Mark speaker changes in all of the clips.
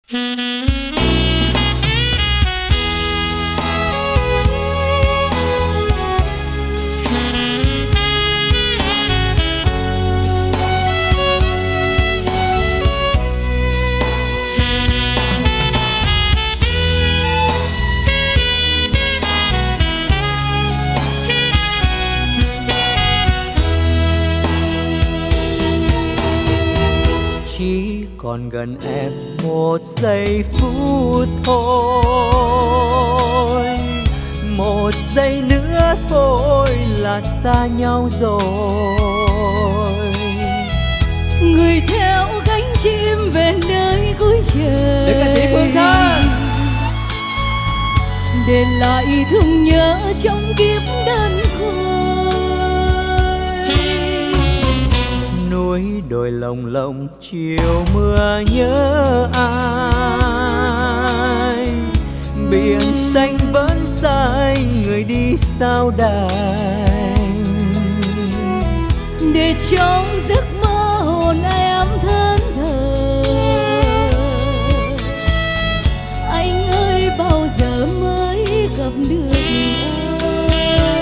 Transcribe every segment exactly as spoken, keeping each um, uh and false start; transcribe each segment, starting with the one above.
Speaker 1: Còn gần em một giây phút thôi, một giây nữa thôi là xa nhau rồi.
Speaker 2: Người theo cánh chim về nơi cuối trời,
Speaker 1: để ca sĩ Phương Thơ
Speaker 2: để lại thương nhớ trong kiếp đơn côi.
Speaker 1: Núi đồi lồng lộng chiều mưa nhớ ai, biển xanh vẫn xanh người đi sao đành.
Speaker 2: Để trong giấc mơ hồn em thẫn thờ, anh ơi bao giờ mới gặp được em.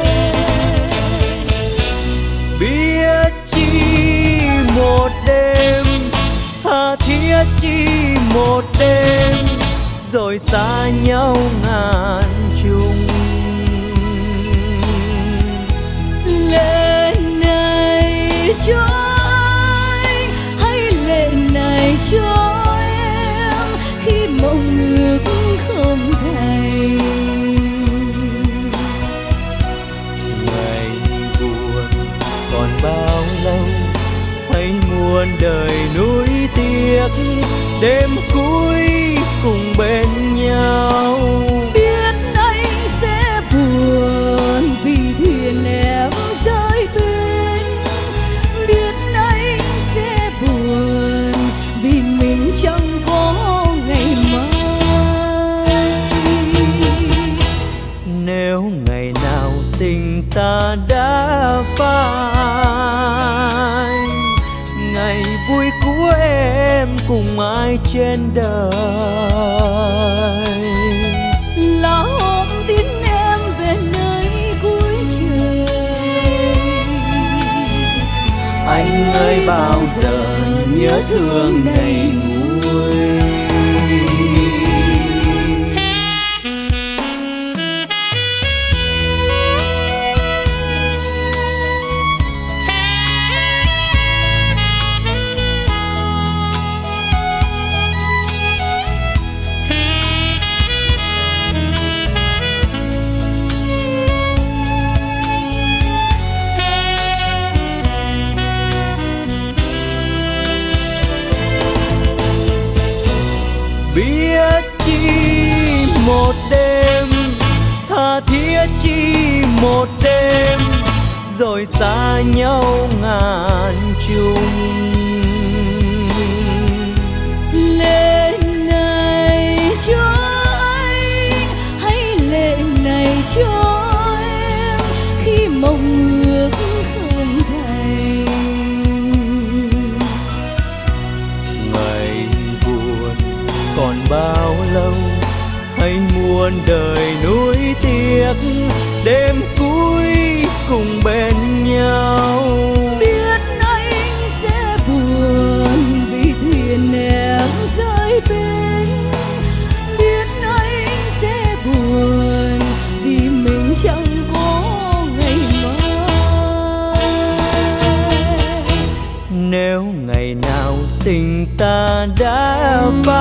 Speaker 1: Biết chi một đêm, tha thiết chi một đêm, rồi xa nhau ngàn trùng.
Speaker 2: Lệ này cho anh hay lệ này cho em, khi mộng ước không thành.
Speaker 1: Ngày buồn còn bao lâu, hay muôn đời nuối tiếc, đêm cuối cùng bên nhau.
Speaker 2: Biết anh sẽ buồn vì thuyền em rơi bên, biết anh sẽ buồn vì mình chẳng có ngày mai.
Speaker 1: Nếu ngày nào tình ta đã phai, ngày vui của em cùng ai trên đời,
Speaker 2: là hôm tin em về nơi cuối trời.
Speaker 1: anh ơi bao giờ nhớ thương này nguôi. Biết chi một đêm, tha thiết chi một đêm, rồi xa nhau ngàn trùng.
Speaker 2: Lệ này cho anh hay lệ này cho em, khi mộng ước không thành.
Speaker 1: Ngày buồn còn bao lâu, hay muôn đời nuối tiếc, đêm cuối cùng bên nhau.
Speaker 2: Biết anh sẽ buồn vì thuyền em rơi bên, biết anh sẽ buồn vì mình chẳng có ngày mai.
Speaker 1: Nếu ngày nào tình ta đã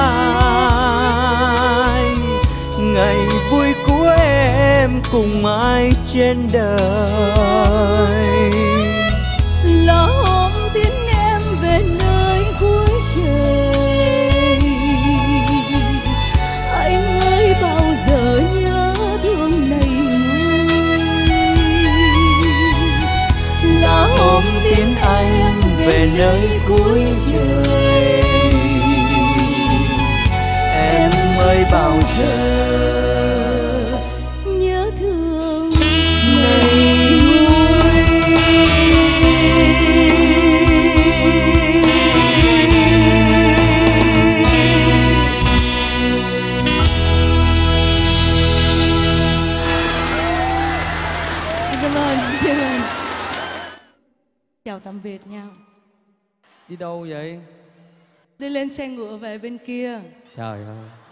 Speaker 1: phai, ngày vui của em cùng ai trên đời,
Speaker 2: là hôm tin em về nơi cuối trời. Anh ơi bao giờ nhớ thương này nguôi, là hôm tin anh về nơi cuối trời.
Speaker 1: Em ơi bao giờ
Speaker 2: nhớ thương này nguôi. xin anh. Chào tạm biệt nhau.
Speaker 1: Đi đâu vậy?
Speaker 2: Đi lên xe ngựa về bên kia.
Speaker 1: Trời ơi.